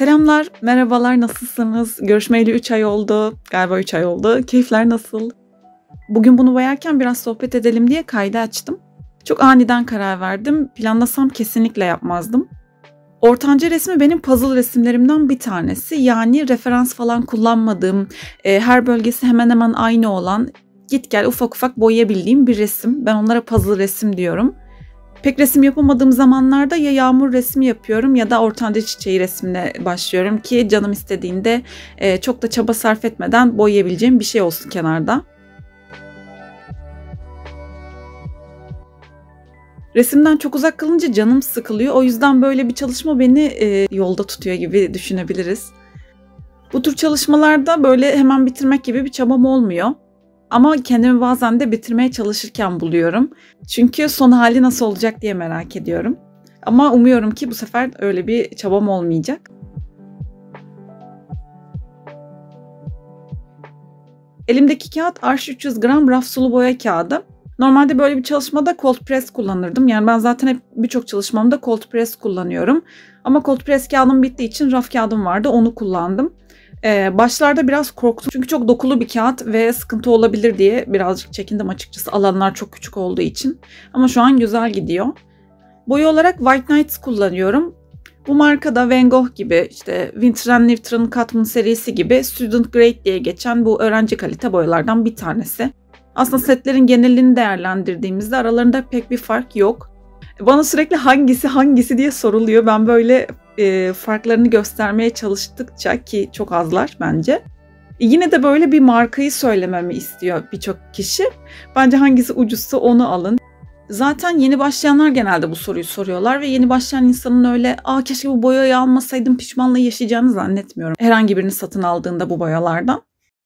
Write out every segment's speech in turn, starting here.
Selamlar, merhabalar, nasılsınız? Görüşmeyeli 3 ay oldu. Galiba 3 ay oldu. Keyifler nasıl? Bugün bunu boyarken biraz sohbet edelim diye kaydı açtım. Çok aniden karar verdim. Planlasam kesinlikle yapmazdım. Ortanca resmi benim puzzle resimlerimden bir tanesi. Yani referans falan kullanmadığım, her bölgesi hemen hemen aynı olan, git gel ufak ufak boyayabildiğim bir resim. Ben onlara puzzle resim diyorum. Pek resim yapamadığım zamanlarda ya yağmur resmi yapıyorum ya da ortanca çiçeği resmine başlıyorum ki canım istediğinde çok da çaba sarf etmeden boyayabileceğim bir şey olsun kenarda. Resimden çok uzak kalınca canım sıkılıyor. O yüzden böyle bir çalışma beni yolda tutuyor gibi düşünebiliriz. Bu tür çalışmalarda böyle hemen bitirmek gibi bir çabam olmuyor. Ama kendimi bazen de bitirmeye çalışırken buluyorum. Çünkü son hali nasıl olacak diye merak ediyorum. Ama umuyorum ki bu sefer öyle bir çabam olmayacak. Elimdeki kağıt Arş 300 gram raf sulu boya kağıdı. Normalde böyle bir çalışmada cold press kullanırdım. Yani ben zaten hep birçok çalışmamda cold press kullanıyorum. Ama cold press kağıdım bittiği için raf kağıdım vardı, onu kullandım. Başlarda biraz korktum çünkü çok dokulu bir kağıt ve sıkıntı olabilir diye birazcık çekindim açıkçası, alanlar çok küçük olduğu için. Ama şu an güzel gidiyor. Boya olarak White Nights kullanıyorum. Bu markada Van Gogh gibi, işte Winsor & Newton Cotman serisi gibi Student Grade diye geçen bu öğrenci kalite boyalardan bir tanesi. Aslında setlerin genelini değerlendirdiğimizde aralarında pek bir fark yok. Bana sürekli hangisi diye soruluyor. Ben böyle farklarını göstermeye çalıştıkça, ki çok azlar bence. Yine de böyle bir markayı söylememi istiyor birçok kişi. Bence hangisi ucuzsa onu alın. Zaten yeni başlayanlar genelde bu soruyu soruyorlar ve yeni başlayan insanın öyle keşke bu boyayı almasaydım pişmanlığı yaşayacağını zannetmiyorum. Herhangi birini satın aldığında bu boyalardan.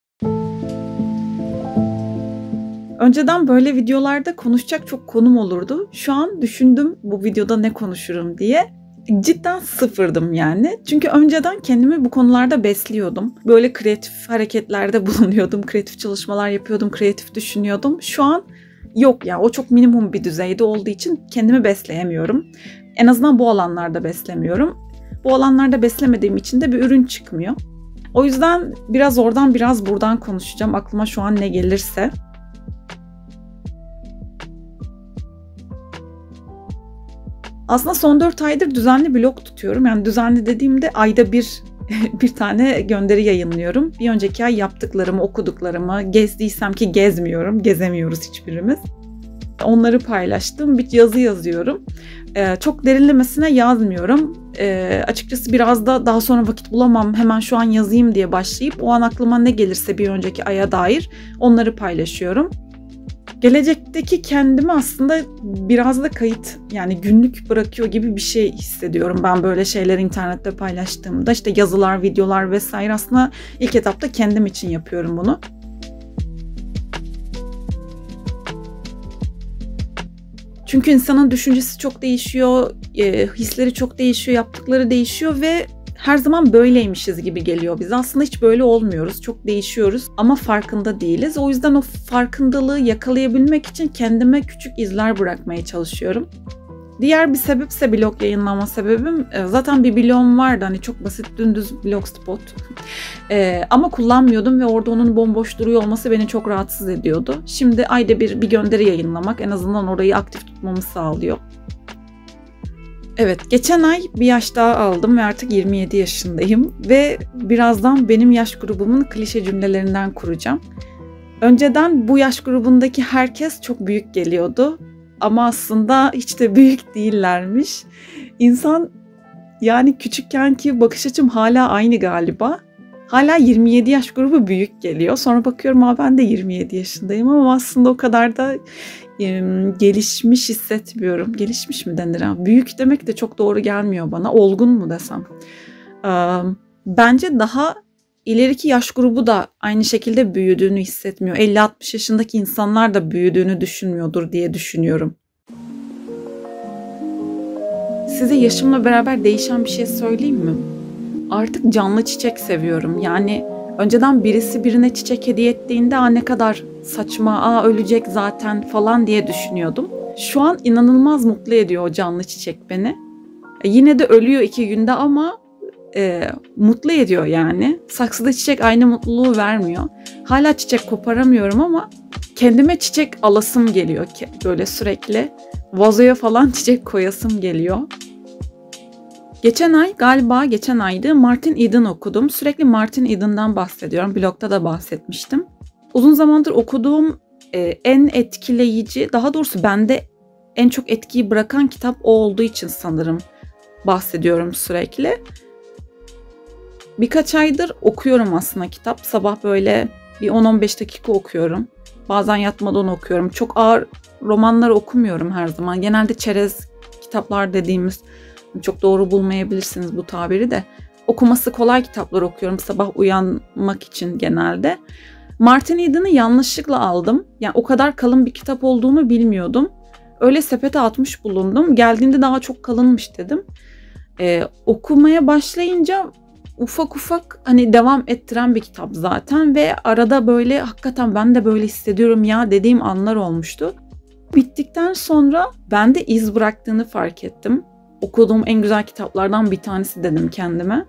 Önceden böyle videolarda konuşacak çok konum olurdu. Şu an düşündüm bu videoda ne konuşurum diye. Cidden sıfırdım yani. Çünkü önceden kendimi bu konularda besliyordum. Böyle kreatif hareketlerde bulunuyordum. Kreatif çalışmalar yapıyordum. Kreatif düşünüyordum. Şu an yok ya. O çok minimum bir düzeyde olduğu için kendimi besleyemiyorum. En azından bu alanlarda beslemiyorum. Bu alanlarda beslemediğim için de bir ürün çıkmıyor. O yüzden biraz oradan biraz buradan konuşacağım. Aklıma şu an ne gelirse. Aslında son 4 aydır düzenli blog tutuyorum. Yani düzenli dediğimde ayda bir tane gönderi yayınlıyorum. Bir önceki ay yaptıklarımı, okuduklarımı, gezdiysem ki gezmiyorum, gezemiyoruz hiçbirimiz. Onları paylaştım, bir yazı yazıyorum. Çok derinlemesine yazmıyorum. Açıkçası biraz da daha sonra vakit bulamam, hemen şu an yazayım diye başlayıp o an aklıma ne gelirse bir önceki aya dair onları paylaşıyorum. Gelecekteki kendimi aslında biraz da kayıt, yani günlük bırakıyor gibi bir şey hissediyorum ben böyle şeyleri internette paylaştığımda. İşte yazılar, videolar vesaire, aslında ilk etapta kendim için yapıyorum bunu. Çünkü insanın düşüncesi çok değişiyor, hisleri çok değişiyor, yaptıkları değişiyor ve her zaman böyleymişiz gibi geliyor bize. Aslında hiç böyle olmuyoruz. Çok değişiyoruz ama farkında değiliz. O yüzden o farkındalığı yakalayabilmek için kendime küçük izler bırakmaya çalışıyorum. Diğer bir sebepse blog yayınlama sebebim. Zaten bir blogum vardı. Hani çok basit dümdüz blogspot. Ama kullanmıyordum ve orada onun bomboş duruyor olması beni çok rahatsız ediyordu. Şimdi ayda bir gönderi yayınlamak en azından orayı aktif tutmamı sağlıyor. Evet, geçen ay bir yaş daha aldım ve artık 27 yaşındayım ve birazdan benim yaş grubumun klişe cümlelerinden kuracağım. Önceden bu yaş grubundaki herkes çok büyük geliyordu ama aslında hiç de büyük değillermiş. İnsan, yani küçükkenki bakış açım hala aynı galiba. Hala 27 yaş grubu büyük geliyor. Sonra bakıyorum ben de 27 yaşındayım ama aslında o kadar da gelişmiş hissetmiyorum. Gelişmiş mi denir? Büyük demek de çok doğru gelmiyor bana. Olgun mu desem? Bence daha ileriki yaş grubu da aynı şekilde büyüdüğünü hissetmiyor. 50-60 yaşındaki insanlar da büyüdüğünü düşünmüyordur diye düşünüyorum. Size yaşımla beraber değişen bir şey söyleyeyim mi? Artık canlı çiçek seviyorum. Yani önceden birisi birine çiçek hediye ettiğinde ne kadar saçma, ölecek zaten falan diye düşünüyordum. Şu an inanılmaz mutlu ediyor o canlı çiçek beni. Yine de ölüyor 2 günde ama mutlu ediyor yani. Saksıda çiçek aynı mutluluğu vermiyor. Hala çiçek koparamıyorum ama kendime çiçek alasım geliyor ki böyle sürekli. Vazoya falan çiçek koyasım geliyor. Geçen aydı Martin Eden okudum. Sürekli Martin Eden'dan bahsediyorum. Blogda da bahsetmiştim. Uzun zamandır okuduğum en etkileyici, daha doğrusu bende en çok etkiyi bırakan kitap o olduğu için sanırım bahsediyorum sürekli. Birkaç aydır okuyorum aslında kitap. Sabah böyle bir 10-15 dakika okuyorum. Bazen yatmadan okuyorum. Çok ağır romanları okumuyorum her zaman. Genelde çerez kitaplar dediğimiz, çok doğru bulmayabilirsiniz bu tabiri de. Okuması kolay kitaplar okuyorum sabah uyanmak için genelde. Martin Eden'ı yanlışlıkla aldım. Yani o kadar kalın bir kitap olduğunu bilmiyordum. Öyle sepete atmış bulundum. Geldiğinde daha çok kalınmış dedim. Okumaya başlayınca ufak ufak hani devam ettiren bir kitap zaten ve arada böyle hakikaten ben de böyle hissediyorum ya dediğim anlar olmuştu. Bittikten sonra bende iz bıraktığını fark ettim. Okuduğum en güzel kitaplardan bir tanesi dedim kendime.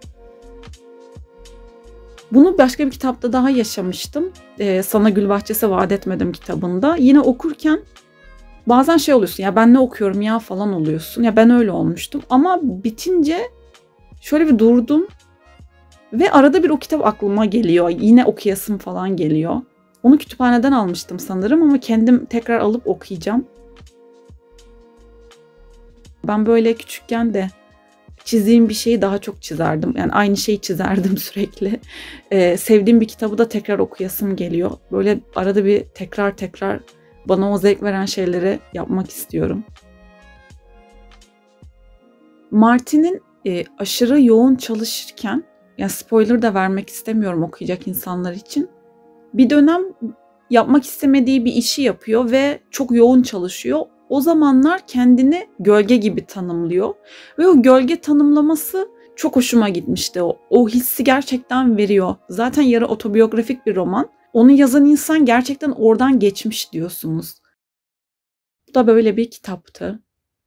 Bunu başka bir kitapta daha yaşamıştım. Sana Gül Bahçesi Vaat Etmedim kitabında. Yine okurken bazen şey oluyorsun ya ben ne okuyorum ya falan oluyorsun. Ya ben öyle olmuştum ama bitince şöyle bir durdum ve arada bir o kitap aklıma geliyor. Yine okuyasım falan geliyor. Onu kütüphaneden almıştım sanırım ama kendim tekrar alıp okuyacağım. Ben böyle küçükken de çizdiğim bir şeyi daha çok çizerdim. Yani aynı şeyi çizerdim sürekli. Sevdiğim bir kitabı da tekrar okuyasım geliyor. Böyle arada bir tekrar bana o zevk veren şeyleri yapmak istiyorum. Martin'in aşırı yoğun çalışırken, yani spoiler da vermek istemiyorum okuyacak insanlar için. Bir dönem yapmak istemediği bir işi yapıyor ve çok yoğun çalışıyor. O zamanlar kendini gölge gibi tanımlıyor. Ve o gölge tanımlaması çok hoşuma gitmişti. O hissi gerçekten veriyor. Zaten yarı otobiyografik bir roman. Onu yazan insan gerçekten oradan geçmiş diyorsunuz. Bu da böyle bir kitaptı.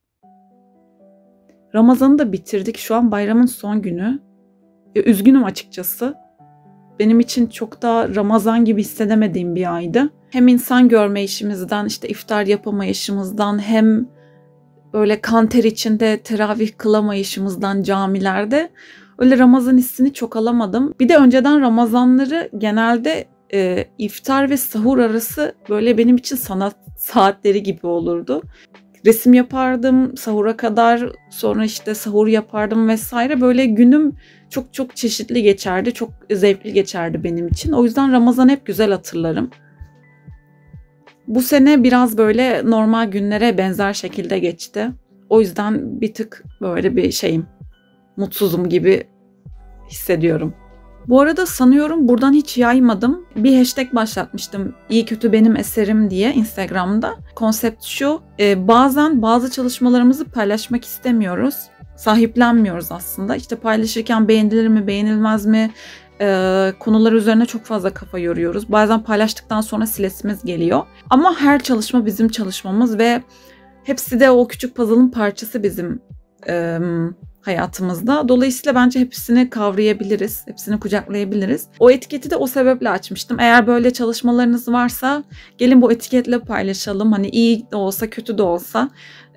Ramazan'ı da bitirdik. Şu an bayramın son günü. Üzgünüm açıkçası. Benim için çok da Ramazan gibi hissedemediğim bir aydı. Hem insan görme işimizden, işte iftar yapamayışımızdan, hem böyle kan ter içinde teravih kılamayışımızdan camilerde öyle Ramazan hissini çok alamadım. Bir de önceden Ramazanları genelde iftar ve sahur arası böyle benim için sanat saatleri gibi olurdu. Resim yapardım sahura kadar, sonra işte sahur yapardım vesaire. Böyle günüm çok çeşitli geçerdi, çok zevkli geçerdi benim için. O yüzden Ramazan'ı hep güzel hatırlarım. Bu sene biraz böyle normal günlere benzer şekilde geçti. O yüzden bir tık böyle bir mutsuzum gibi hissediyorum. Bu arada sanıyorum buradan hiç yaymadım. Bir hashtag başlatmıştım. İyi kötü benim eserim diye Instagram'da. Konsept şu, bazen bazı çalışmalarımızı paylaşmak istemiyoruz. Sahiplenmiyoruz aslında. İşte paylaşırken beğenilir mi, beğenilmez mi? Konular üzerine çok fazla kafa yoruyoruz. Bazen paylaştıktan sonra silesimiz geliyor. Ama her çalışma bizim çalışmamız ve hepsi de o küçük puzzle'ın parçası bizim hayatımızda. Dolayısıyla bence hepsini kavrayabiliriz, hepsini kucaklayabiliriz. O etiketi de o sebeple açmıştım. Eğer böyle çalışmalarınız varsa gelin bu etiketle paylaşalım. Hani iyi de olsa kötü de olsa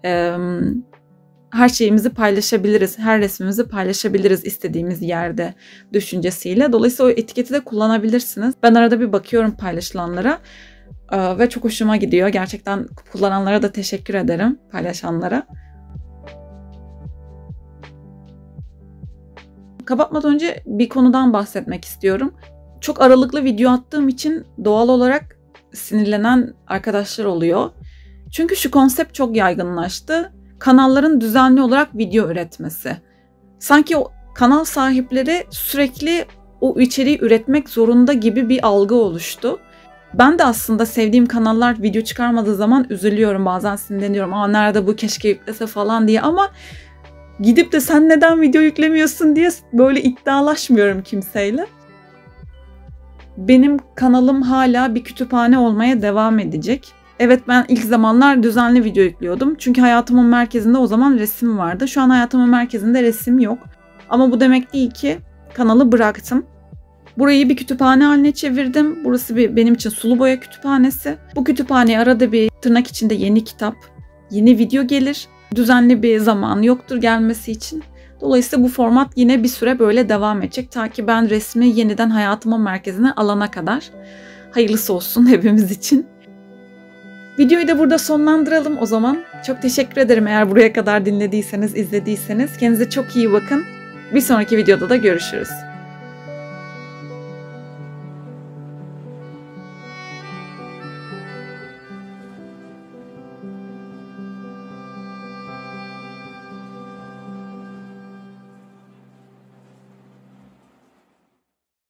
her şeyimizi paylaşabiliriz, her resmimizi paylaşabiliriz istediğimiz yerde düşüncesiyle. Dolayısıyla o etiketi de kullanabilirsiniz. Ben arada bir bakıyorum paylaşılanlara ve çok hoşuma gidiyor. Gerçekten kullananlara da teşekkür ederim, paylaşanlara. Kapatmadan önce bir konudan bahsetmek istiyorum. Çok aralıklı video attığım için doğal olarak sinirlenen arkadaşlar oluyor. Çünkü şu konsept çok yaygınlaştı. Kanalların düzenli olarak video üretmesi. Sanki o kanal sahipleri sürekli o içeriği üretmek zorunda gibi bir algı oluştu. Ben de aslında sevdiğim kanallar video çıkarmadığı zaman üzülüyorum. Bazen sinirleniyorum. Nerede bu, keşke yüklese falan diye, ama gidip de sen neden video yüklemiyorsun diye böyle iddialaşmıyorum kimseyle. Benim kanalım hala bir kütüphane olmaya devam edecek. Evet, ben ilk zamanlar düzenli video yüklüyordum. Çünkü hayatımın merkezinde o zaman resim vardı. Şu an hayatımın merkezinde resim yok. Ama bu demek değil ki kanalı bıraktım. Burayı bir kütüphane haline çevirdim. Burası benim için sulu boya kütüphanesi. Bu kütüphaneye arada bir tırnak içinde yeni kitap, yeni video gelir. Düzenli bir zaman yoktur gelmesi için. Dolayısıyla bu format yine bir süre böyle devam edecek. Ta ki ben resmi yeniden hayatımın merkezine alana kadar. Hayırlısı olsun hepimiz için. Videoyu da burada sonlandıralım o zaman. Çok teşekkür ederim eğer buraya kadar dinlediyseniz, izlediyseniz. Kendinize çok iyi bakın. Bir sonraki videoda da görüşürüz.